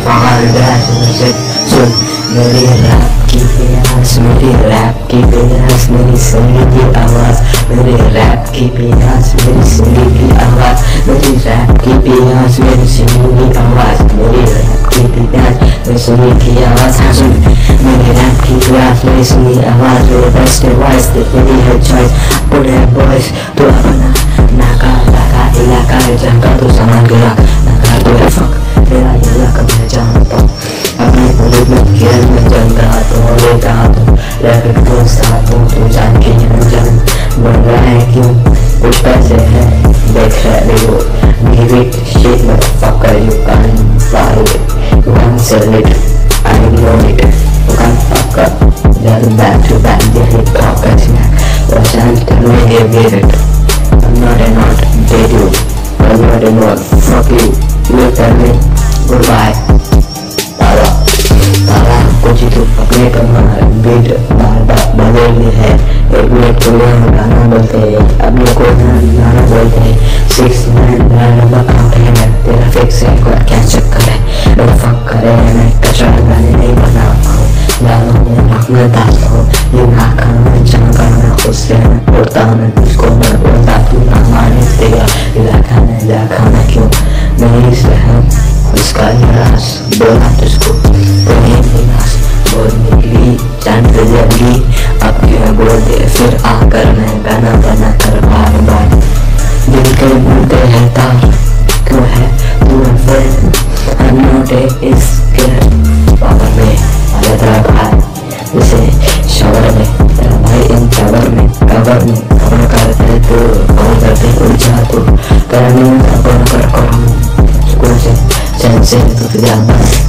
सुन मेरी रैप की प्यास, मेरी रैप की प्यास, मेरी सुनी की आवाज, मेरी रैप की प्यास, मेरी सुनी की आवाज, मेरी रैप की प्यास, मेरी सुनी की आवाज, मेरी रैप की प्यास, मेरी सुनी की आवाज। हाँ सुन मेरी रैप की प्यास, मेरी सुनी आवाज, मेरे बेस्ट वॉइस मेरी है चॉइस। बुढ़े बॉयज तो अपना नाका लाका इलाका है जहाँ का तो सामान गिरा नाका तो है फक मेरा इलाका मैं जानता हूँ अपने पूरे में खेल में चल रहा तो लेता तो लेकिन तो साथ हूँ तो जान के यहाँ जान बढ़ रहा है क्यों कुछ पैसे हैं देख रहे हो give it shit motherfucker you can't buy it you can't sell it I know it you can't fuck up just back to back the hip hop snack was and tell me give it I'm not a not did you I'm not a not fuck you you tell me goodbye तारा तारा कुछ तो अपने कमाल beat बार बार बदलनी है एक minute को यहाँ गाना बोलते हैं अपने को गाना बोलते हैं 6 9 नंबर आउट है तेरा फिक्स है कोई क्या चक्कर है मेरा फक करे मैं कचरा गाने नहीं बना पाऊँ गानों में अपना डालता हूँ ये नाका में चमका मैं उससे मैं उड़ता मैं तुझको मैं बोलता तू ना माने तेरा इलाका में क्यों नहीं सहम उसका निराश बोला तुझको तो नहीं निराश बोल निकली जान पे जल्दी अब क्यों बोल दे फिर आकर मैं गाना बना कर बार बार दिल के बोलते हैं तार क्यों है तू फिर I'm not a scared power में आया तेरा भाई उसे शवर में तेरा भाई इन कवर में कवर करते तो कवर करते उलझा तो करने में कवर कर चैन से तो